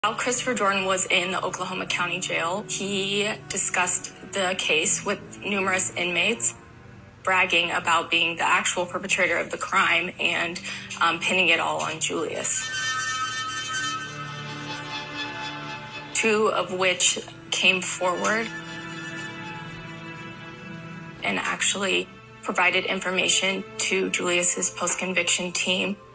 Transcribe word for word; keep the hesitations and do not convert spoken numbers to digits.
While Christopher Jorden was in the Oklahoma County Jail, he discussed the case with numerous inmates, bragging about being the actual perpetrator of the crime and um, pinning it all on Julius. Two of which came forward and actually provided information to Julius's post-conviction team.